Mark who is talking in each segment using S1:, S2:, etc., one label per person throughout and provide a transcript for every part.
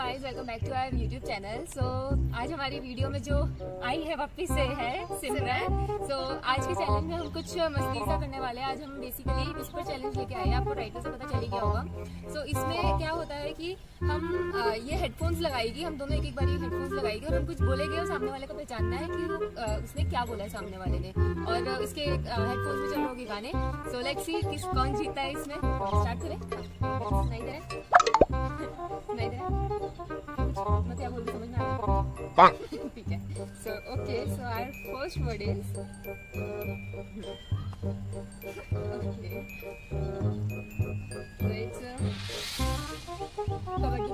S1: Guys, welcome back to our YouTube channel. So आज हमारी video में जो आई है वापस से है सिमरन। सो आज के चैलेंज में हम कुछ मस्ती सा करने वाले हैं। आज हम बेसिकली विस्पर चैलेंज लेके आए हैं, आपको टाइटल से पता चल गया होगा। सो इसमें क्या होता है कि हम ये हेडफोन्स लगाएगी, हम दोनों एक एक बार ये हेडफोन्स लगाएगी और हम कुछ बोलेंगे और सामने वाले को पहचानना है कि उसने क्या बोला है सामने वाले ने। और इसके हेडफोन्स में चल रहे होंगे गाने। सो लेट्स सी कौन जीतता है इसमें। स्टार्ट करें। नहीं दे रहे नहीं दे रहे मैं क्या बोल रही समझ में आ रहा है। ठीक है। So okay, so our first word is okay, so it's kabaddi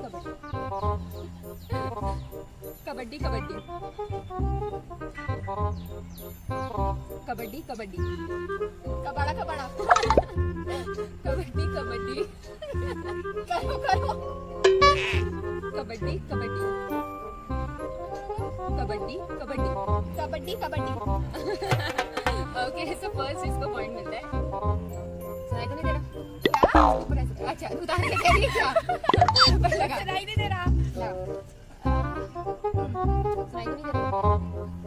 S1: kabaddi kabaddi kabaddi kabaddi kabaddi कबाड़ा कबाड़ा कबड्डी कबड्डी करो करो kabaddi kabaddi kabaddi kabaddi kabaddi kabaddi. Okay, so first इसको पॉइंट मिलता है। सुनाई तो नहीं दे रहा? अच्छा, उतार के कह रही है क्या? सुनाई नहीं दे रहा। सुनाई तो नहीं दे रहा?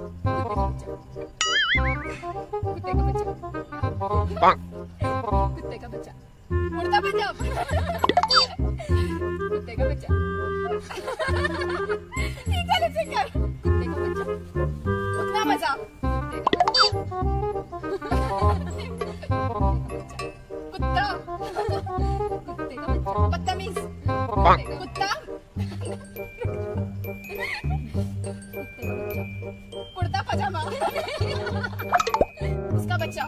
S1: कुत्ते का बच्चा कुत्ते का बच्चा उड़ता पंजाब कुत्ते का बच्चा कुत्ते का बच्चा उतना मजा कुत्ता कुत्ते का बच्चा बदतमीज कुत्ता कुर्ता पजामा उसका बच्चा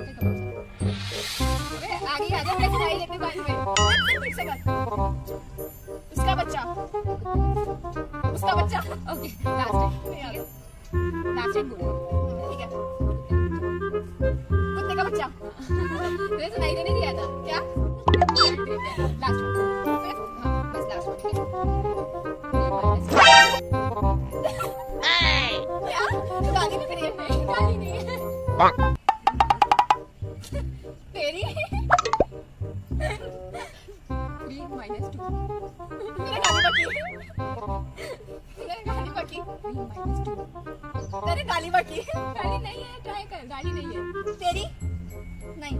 S1: आगे आ जाओ, सुनाई लेते बाद में उसका बच्चा उसका बच्चा। ओके, लास्ट टाइम बोलो। ठीक है, कुत्ते का बच्चा। तुझे सुनाई तो नहीं दिया था क्या? लास्ट बस लास्ट क्या? गाली भी करिए। गाली नहीं है तेरी। गाली बाकी गाली नहीं है, ट्राई कर। गाली नहीं है तेरी, नहीं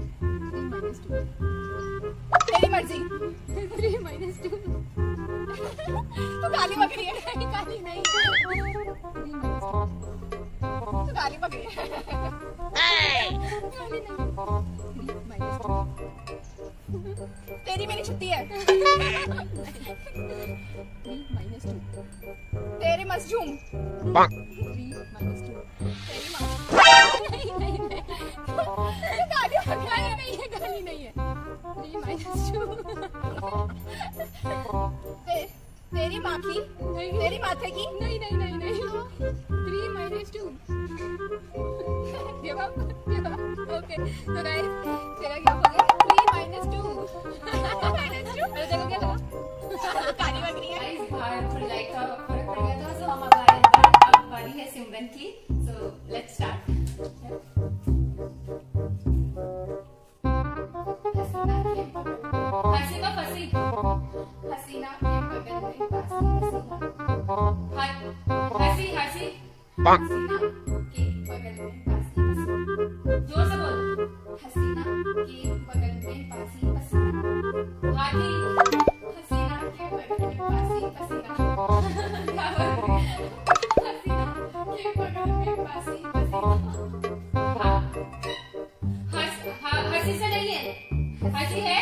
S1: तेरी मर्जी। 3-2 तो गाली बकरी है, गाली नहीं है। तो गाली बकरी है, गाली नहीं। तेरी मेरी छुट्टी है। 3-2 तेरे मशरूम। 3-2 तेरी माँ। नहीं गाली नहीं है। 3-2 तेरी माँ की, तेरी माथे की। नहीं 3-2 ओके, तो गाइस तेरा क्या हो गया? 3-2 देखो क्या लगा? काली बकरी है। लाइक का फर्क पड़ गया था। सो हम अब बारी है सिमरन की। So let's start. हसीना फसी, हसीना के बगल में पासी, हसी हसी हसीना के बगल में पासी पसीना। जोर से बोल। हसीना के बगल में पासी पसीना। हाथी हसीना के बगल में पासी पसीना। हसीना के बगल में पासी पसीना। हसी से नहीं है, हसी है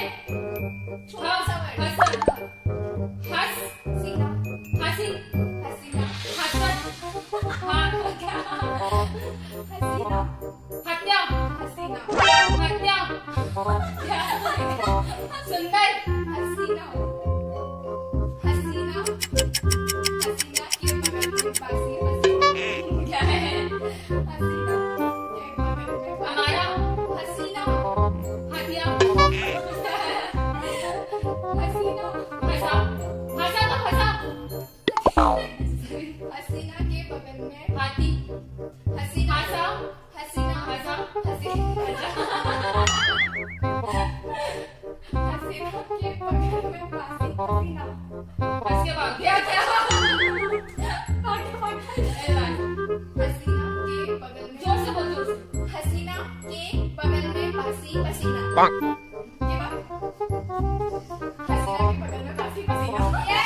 S1: सुंदर हसीना। हसीना हसीना के बगल में पासी पसीना। क्या है? हसीना के बगल में हमारा हसीना हटिया। हसीना हंसा हंसा तो हंसा। हसीना के बगल में हाथी। हसीना हंसा हसीना हंसा हसीना हसीना के बगल में पासी पसीना। भाग गया क्या?
S2: हसीना के बगल में,
S1: जोर से बोल, जोर से।
S2: हसीना के बगल में बासी पसीना। ये बात हसीना के बगल में बासी पसीना।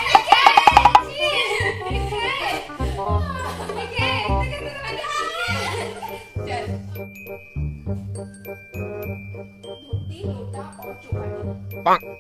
S2: धोती लोटा और चौपाटी।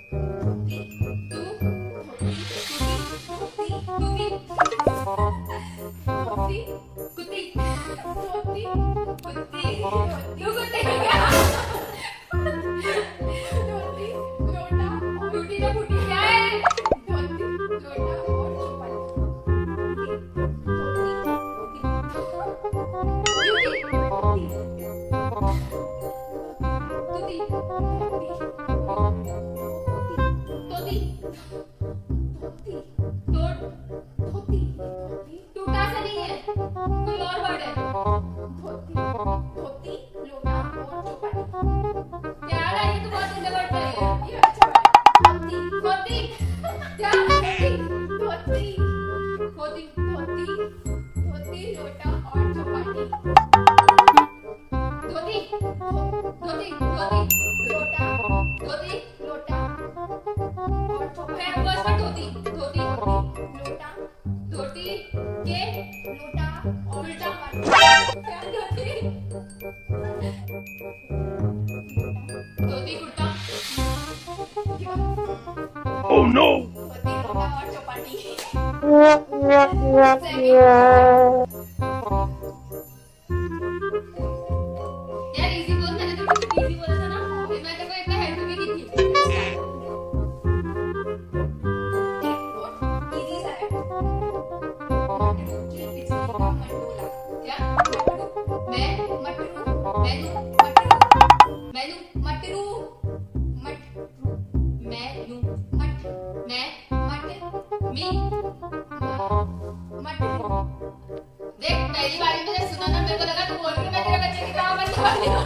S1: टूटा सा नहीं है, कोई और वर्ड है।
S2: धोती लोटा और चौपाटी।
S1: यार ये तो बहुत गंदा वर्ड है।
S2: ये अच्छा वर्ड है।
S1: धोती क्या?
S2: धोती
S1: धोती
S2: धोती लोटा और चौपाटी।
S1: धोती धोती धोती
S2: लोटा
S1: लोटा
S2: और चौपाटी।
S1: मैं फर्स्ट पर धोती धोती
S2: लोटा
S1: धोती के
S2: लोटा और
S1: उल्टा
S2: चौपाटी।
S1: क्या? धोती धोती कुर्ता।
S3: Oh no!
S2: धोती लोटा और चौपाटी।
S1: यार इजी बोल, मैंने तो कुछ इजी बोला था ना, मैं तो कोई इतना हेल्प भी की थी।
S2: इजी सा है। मटरू की बिजली का मंडोला।
S1: क्या?
S2: मटरू
S1: मैं
S2: मैनू
S1: मैनू
S2: मटरू
S1: मैनू
S2: मट
S1: मैं
S2: मट
S1: मी
S2: मटरू।
S1: देख पहली बार मैंने सुना ना, मेरे को लगा तू बोल रही है मैं तेरे बच्चे की तरह बनने वाली हूँ।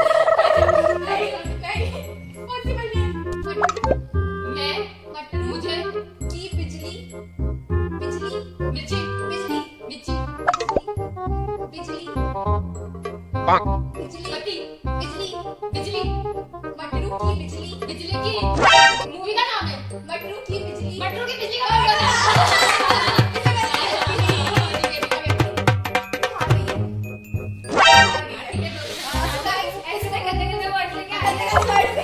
S2: नहीं पॉसिबल नहीं है। मटरू
S1: मैं
S2: मटरू
S1: मुझे
S2: की बिजली बिजली
S1: मिर्ची
S2: बिजली
S1: मिर्ची
S2: बिजली बिजली
S1: बत्ती
S2: बिजली
S1: बिजली
S2: मटरू की बिजली
S1: बिजली की मूवी का नाम है।
S2: मटरू की बिजली
S1: मटरू की बिजली का नाम है। ऐसे करने के वर्ड लेके आ जाएगा।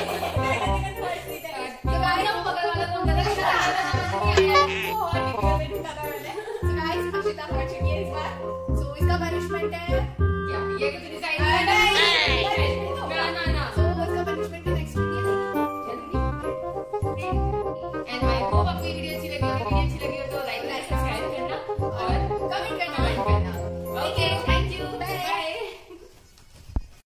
S1: तो गाइस हम बगल वाला कौन कर रहा
S2: इसका पनिशमेंट है
S1: क्या? ये कि तेरी साइड
S2: नहीं,
S1: ना
S2: इसका पनिशमेंट है next video.
S1: And I hope आपको ये वीडियो अच्छी लगी हो तो लाइक सब्सक्राइब करना और